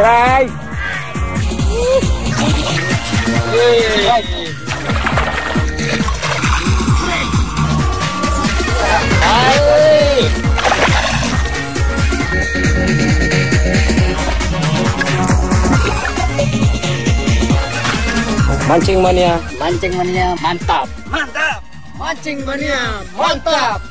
Strike. Mancing mania, mantap. Mantap. Mancing mania, mantap.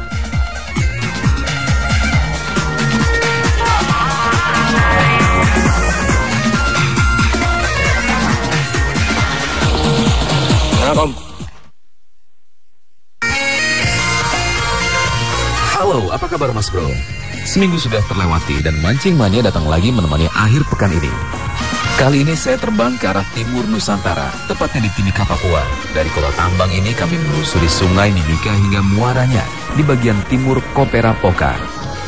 Halo, apa kabar Mas Bro? Seminggu sudah terlewati dan Mancing Mania datang lagi menemani akhir pekan ini. Kali ini saya terbang ke arah timur Nusantara, tepatnya di Timika, Papua. Dari kota tambang ini kami menelusuri sungai Mimika hingga muaranya di bagian timur Kopera Pokar.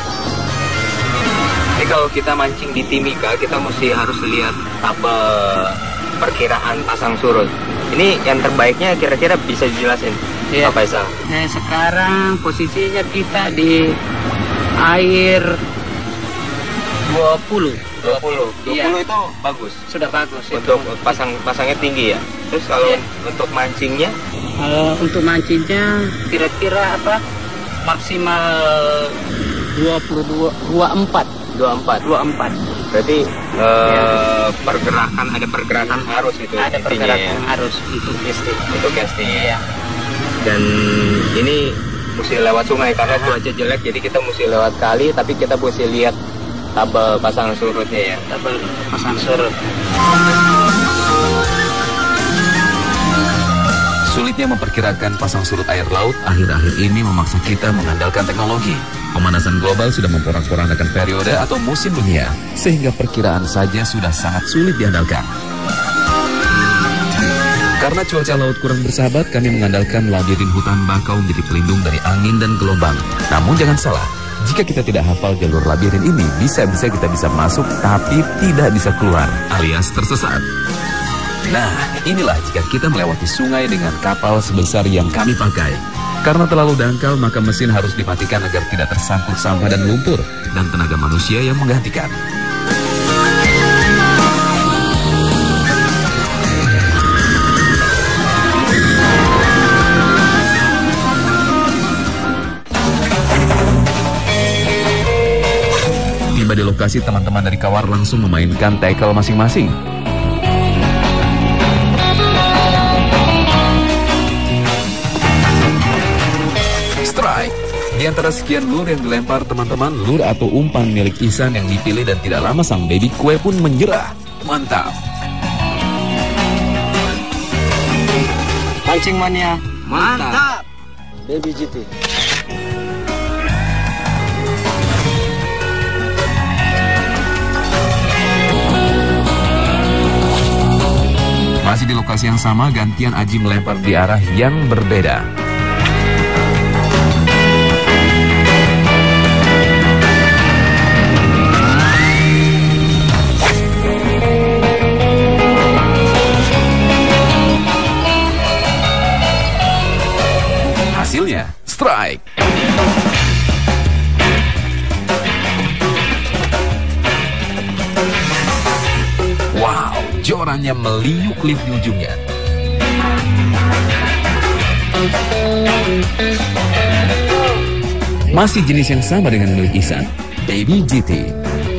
Jadi kalau kita mancing di Timika, kita harus lihat tabel perkiraan pasang surut. Ini yang terbaiknya kira-kira bisa dijelasin, Pak Faisal? Nah, sekarang posisinya kita di air 20 itu bagus. Sudah bagus. Untuk pasangnya tinggi ya. Terus kalau untuk mancingnya? Untuk mancingnya kira-kira maksimal 24. Berarti ada pergerakan arus itu. Ada pergerakan arus untuk casting. Ya. Dan ini mesti lewat sungai karena cuaca jelek, jadi kita mesti lewat kali, tapi kita mesti lihat tabel pasang surutnya ya. Tabel pasang surut. Sulitnya memperkirakan pasang surut air laut akhir-akhir ini memaksa kita mengandalkan teknologi. Pemanasan global sudah memporak-porandakan periode atau musim dunia, sehingga perkiraan saja sudah sangat sulit diandalkan. Karena cuaca laut kurang bersahabat, kami mengandalkan labirin hutan bakau menjadi pelindung dari angin dan gelombang. Namun jangan salah, jika kita tidak hafal jalur labirin ini, bisa-bisa kita bisa masuk tapi tidak bisa keluar, alias tersesat. Nah, inilah jika kita melewati sungai dengan kapal sebesar yang kami pakai. Karena terlalu dangkal, maka mesin harus dimatikan agar tidak tersangkut sampah dan lumpur, dan tenaga manusia yang menggantikan. Tiba di lokasi, teman-teman dari Kawar langsung memainkan tackle masing-masing. Strike. Di antara sekian lure yang dilempar teman-teman, lure atau umpan milik Ihsan yang dipilih dan tidak lama sang baby kue pun menyerah. Mantap. Mancing mania, Mantap. Baby GT. Masih di lokasi yang sama, gantian Aji melempar di arah yang berbeda. Hasilnya, strike. Wow, jorannya meliuk-liuk di ujungnya. Masih jenis yang sama dengan milik Ihsan, Baby GT.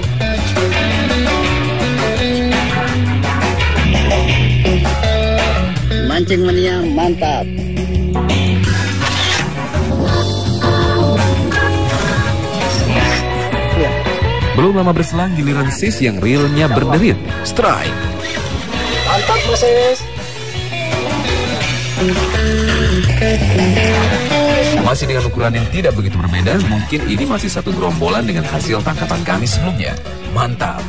Mancing mania mantap. Belum lama berselang, giliran Sis yang realnya berderit. Strike. Mantap Mas Sis. Masih dengan ukuran yang tidak begitu berbeda, mungkin ini masih satu gerombolan dengan hasil tangkapan kami sebelumnya. Mantap.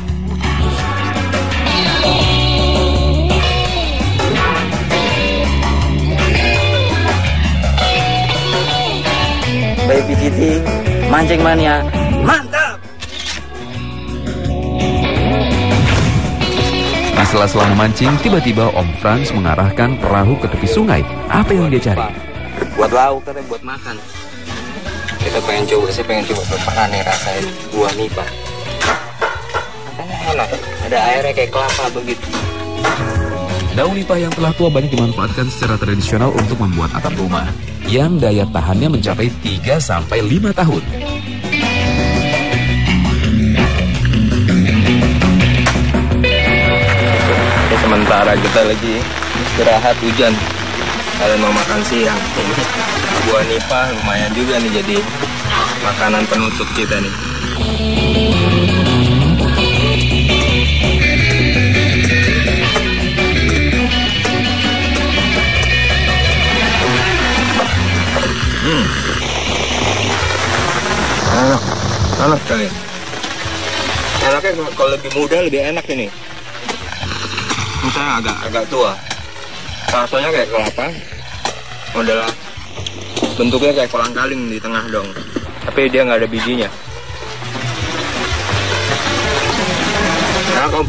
Baby GT, mancing mania, mantap. Setelah memancing, tiba-tiba Om Franz mengarahkan perahu ke tepi sungai. Apa yang dia cari? Buat lauk, katanya buat makan. Saya pengen coba, belum pernah nih rasain buah nipah. Enak, ada airnya kayak kelapa begitu. Daun nipah yang telah tua banyak dimanfaatkan secara tradisional untuk membuat atap rumah yang daya tahannya mencapai 3-5 tahun. Ini sementara kita lagi istirahat hujan. Kalian mau makan siang. Buah nipah lumayan juga nih jadi makanan penutup kita nih. Enak kali. Enaknya kalau lebih muda lebih enak ini. Misalnya agak tua. Rasanya kayak kelapa. Model bentuknya kayak kolang-kaling di tengah dong. Tapi dia nggak ada bijinya. Enak om.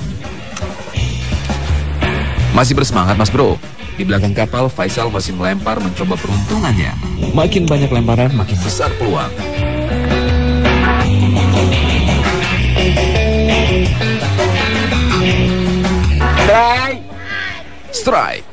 Masih bersemangat Mas Bro? Di belakang kapal, Faisal masih melempar mencoba peruntungannya. Makin banyak lemparan, makin besar peluang. Strike.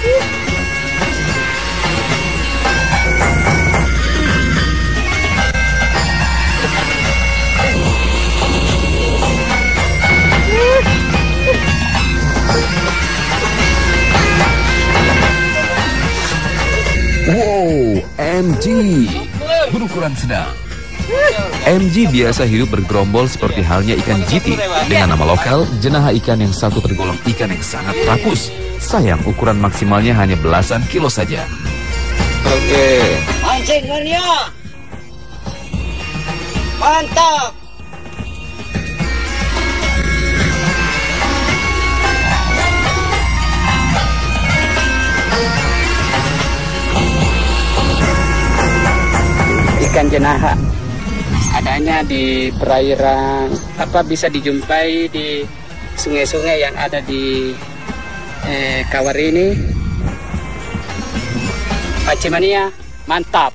Wow, MG berukuran sedang. MG biasa hidup bergerombol seperti halnya ikan jiti. Dengan nama lokal, jenaha ikan yang satu tergolong ikan yang sangat rakus. Sayang, ukuran maksimalnya hanya belasan kilo saja. Oke. Mancing mania. Mantap. Ikan jenaha adanya di perairan, bisa dijumpai di sungai-sungai yang ada di Kawar ini. Pacimania mantap.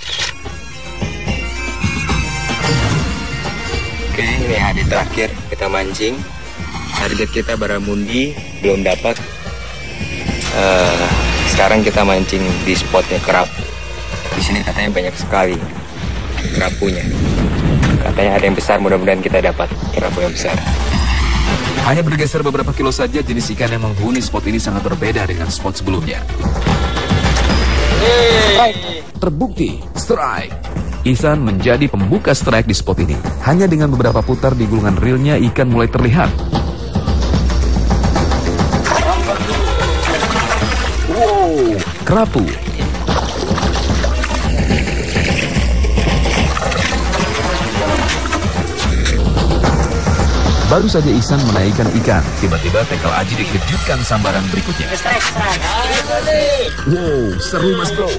Oke, ini hari terakhir kita mancing. Target kita baramundi belum dapat. Sekarang kita mancing di spotnya kerapu. Di sini katanya banyak sekali kerapunya. Katanya ada yang besar, mudah-mudahan kita dapat kerapu yang besar. Hanya bergeser beberapa kilo saja, jenis ikan yang menghuni spot ini sangat berbeda dengan spot sebelumnya. Terbukti, strike. Ihsan menjadi pembuka strike di spot ini. Hanya dengan beberapa putar di gulungan reelnya, ikan mulai terlihat. Wow, kerapu. Baru saja Ihsan menaikkan ikan, tiba-tiba tackle Aji dikejutkan sambaran berikutnya. Wow, seru Mas Bro.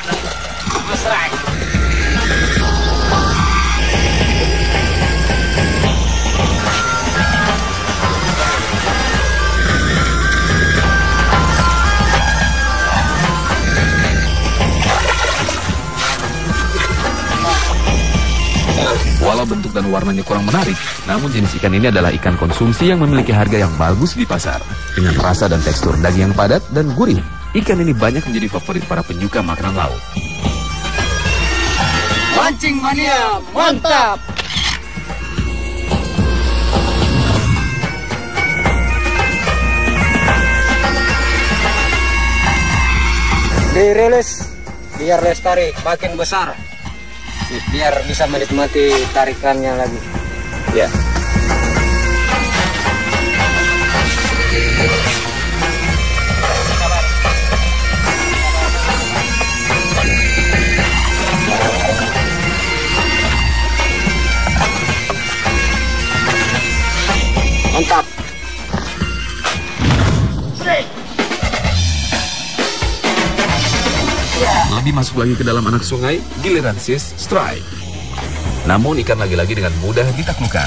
Walau bentuk dan warnanya kurang menarik, namun jenis ikan ini adalah ikan konsumsi yang memiliki harga yang bagus di pasar. Dengan rasa dan tekstur daging yang padat dan gurih, ikan ini banyak menjadi favorit para penyuka makanan laut. Mancing mania, mantap. Dirilis biar lestari makin besar, biar bisa menikmati tarikannya lagi. Ya. Mantap. Lebih masuk lagi ke dalam anak sungai, giliran sis strike. Namun ikan lagi-lagi dengan mudah ditaklukkan.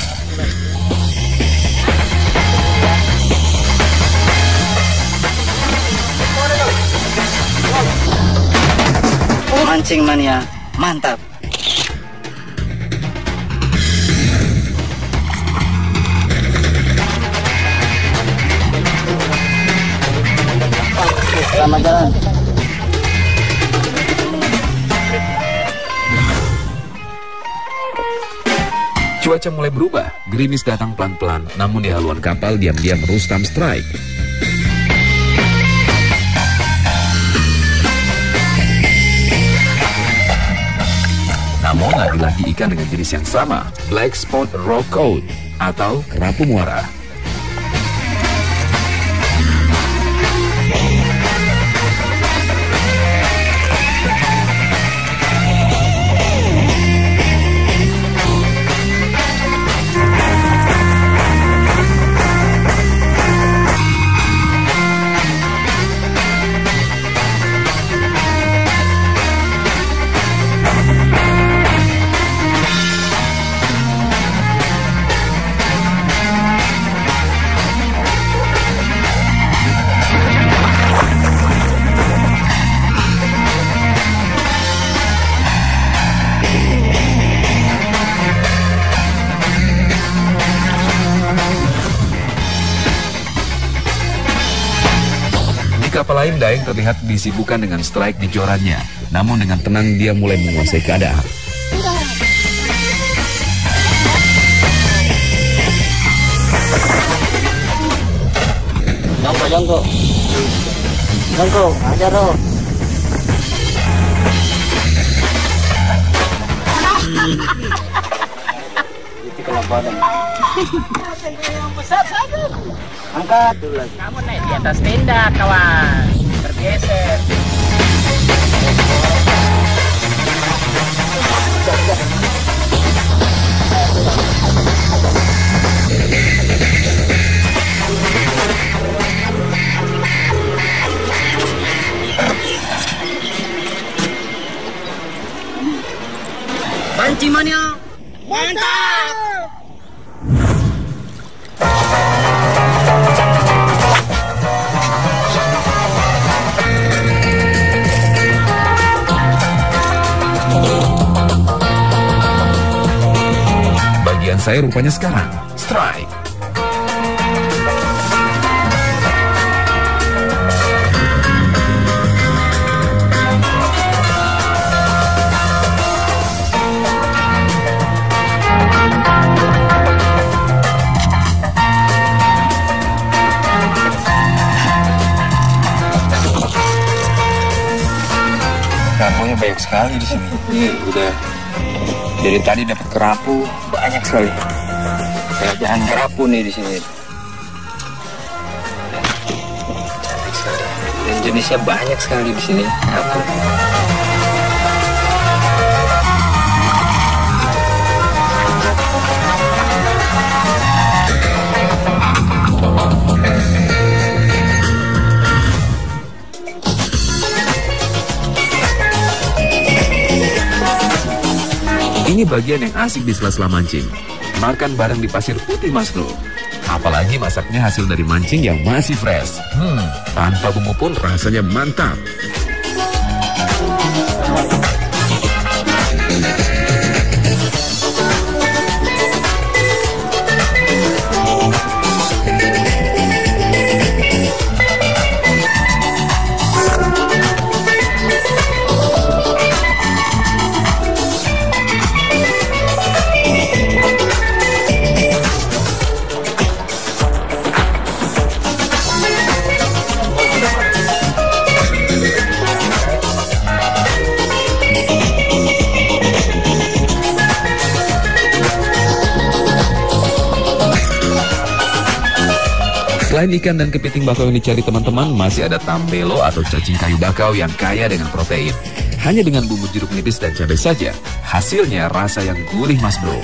Mancing mania, mantap. Selamat jalan. Cuaca mulai berubah, gerimis datang pelan-pelan, namun di haluan kapal diam-diam Rustam strike. Namun lagi-lagi ikan dengan jenis yang sama, Black Spot Rock Cod atau kerapu muara. Kapal lain Daeng terlihat disibukkan dengan strike di jorannya. Namun dengan tenang dia mulai menguasai keadaan. Jongko, ajar lo. Itu kelaparan. Angkat dulu lagi. Kamu naik di atas tenda, kawan. Bergeser. Mancing mania. Mantap! Bagian saya rupanya sekarang, strike. Kerapunya banyak sekali di sini. Ini udah dari tadi dapat kerapu banyak sekali. Kerajaan kerapu nih di sini. Cantik sekali. Dan jenisnya banyak sekali di sini. Kerapu. Ini bagian yang asik di sela-sela mancing. Makan bareng di pasir putih, Mas Bro. Apalagi masaknya hasil dari mancing yang masih fresh. Tanpa bumbu pun rasanya mantap. Selain ikan dan kepiting bakau yang dicari teman-teman, masih ada tambelo atau cacing kayu bakau yang kaya dengan protein. Hanya dengan bumbu jeruk nipis dan cabai saja, hasilnya rasa yang gurih, Mas Bro.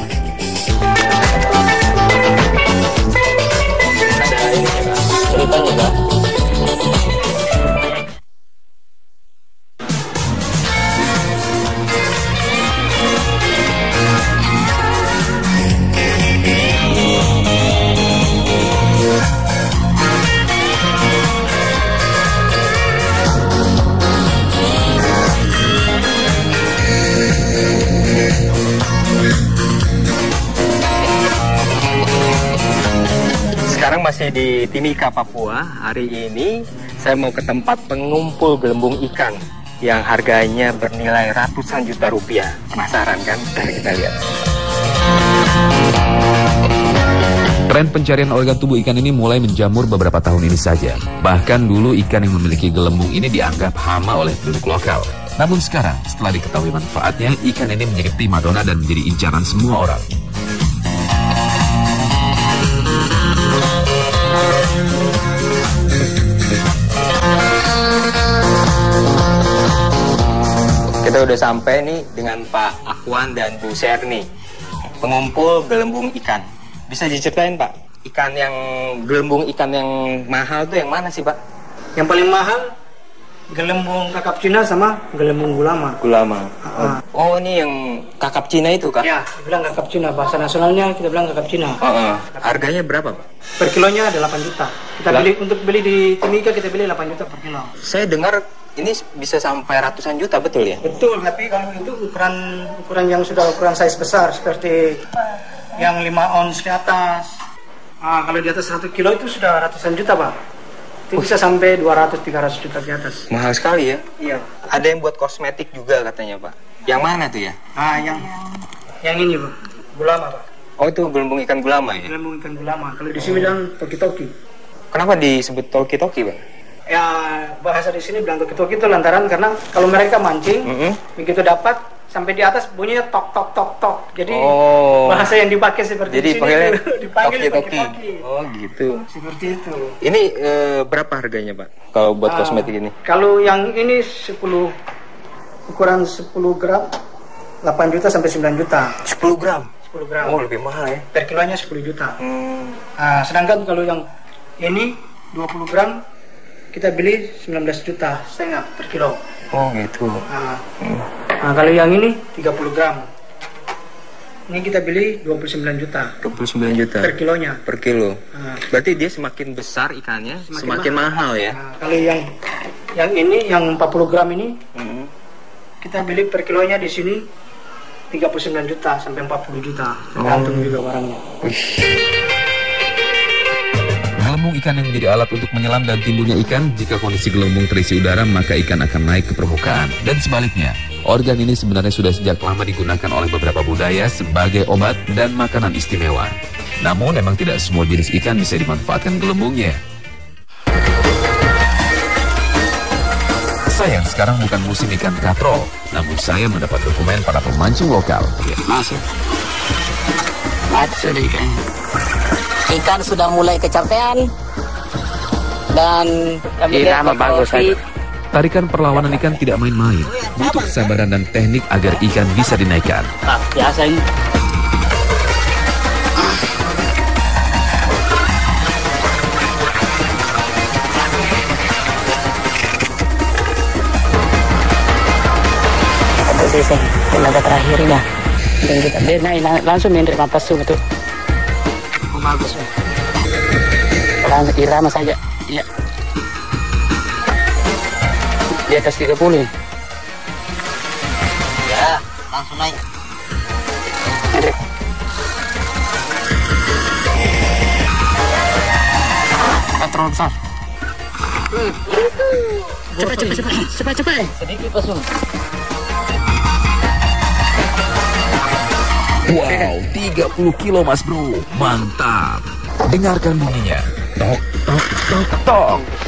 Sekarang masih di Timika, Papua. Hari ini Saya mau ke tempat pengumpul gelembung ikan yang harganya bernilai ratusan juta rupiah. Penasaran kan? Mari kita lihat. Tren pencarian organ tubuh ikan ini mulai menjamur beberapa tahun ini saja. Bahkan dulu ikan yang memiliki gelembung ini dianggap hama oleh penduduk lokal. Namun sekarang, setelah diketahui manfaatnya, ikan ini menjadi primadona dan menjadi incaran semua orang. Kita udah sampai nih dengan Pak Akwan dan Bu Serni, pengumpul gelembung ikan. Bisa diceritain Pak, gelembung ikan yang mahal tuh yang mana sih Pak? Yang paling mahal gelembung kakap Cina sama gelembung gulama. Gulama. Oh, ini yang kakap Cina itu Kak? Ya, dibilang kakap Cina. Bahasa nasionalnya kita bilang kakap Cina. Harganya berapa Pak? Per kilonya ada 8 juta. Untuk beli di Timika kita beli 8 juta per kilo. Saya dengar ini bisa sampai ratusan juta, betul ya? Betul, tapi kalau itu ukuran yang sudah ukuran size besar seperti yang 5 ons ke atas. Kalau di atas 1 kilo itu sudah ratusan juta Pak. Itu bisa sampai 200-300 juta ke atas. Mahal sekali ya? Iya. Ada yang buat kosmetik juga katanya Pak. Yang mana tuh ya? Yang ini Pak, gulama Pak. Oh, itu gelembung ikan gulama ya? Gelembung ikan gulama. Kalau di sini bilang toki-toki. Kenapa disebut toki-toki Pak? Ya, bahasa di sini bilang toki-toki itu lantaran karena kalau mereka mancing, begitu dapat sampai di atas bunyinya tok tok tok tok. Jadi bahasa yang dipakai seperti jadi di sini dipanggil toki-toki. toki-toki. Oh, gitu. Seperti itu. Ini berapa harganya Pak kalau buat kosmetik ini? Kalau yang ini ukuran 10 gram 8 juta sampai 9 juta. 10 gram? 10 gram. Oh, lebih mahal ya? Per kilonya 10 juta. Sedangkan kalau yang ini 20 gram kita beli 19,5 juta per kilo. Oh, gitu. Kalau yang ini 30 gram. Ini kita beli 29 juta. 29 juta? Per kilonya. Per kilo. Berarti dia semakin besar ikannya, semakin mahal ya? Kalau yang ini, yang 40 gram ini, kita beli per kilonya di sini 39 juta sampai 40 juta. Tergantung juga barangnya. Gelembung ikan yang menjadi alat untuk menyelam dan timbulnya ikan, jika kondisi gelembung terisi udara, maka ikan akan naik ke permukaan. Dan sebaliknya, organ ini sebenarnya sudah sejak lama digunakan oleh beberapa budaya sebagai obat dan makanan istimewa. Namun, memang tidak semua jenis ikan bisa dimanfaatkan gelembungnya. Sayang, sekarang bukan musim ikan katrol, namun saya mendapat dokumen para pemancing lokal. Masuk. Masuk ikan. Ikan sudah mulai kecapean dan irama bagus saja. Tarikan perlawanan ikan tidak main-main, butuh kesabaran dan teknik agar ikan bisa dinaikkan. Biasa ini. Tenaga terakhirnya dan kita naik langsung main dari pasu betul. Bagus ya. Langsung irama saja. Ya. Di atas 30. Ya, langsung naik. Patrol besar. Cepat. Sedikit pasung. Wow, 30 kilo mas bro, mantap. Dengarkan bunyinya, tok tok tok tok.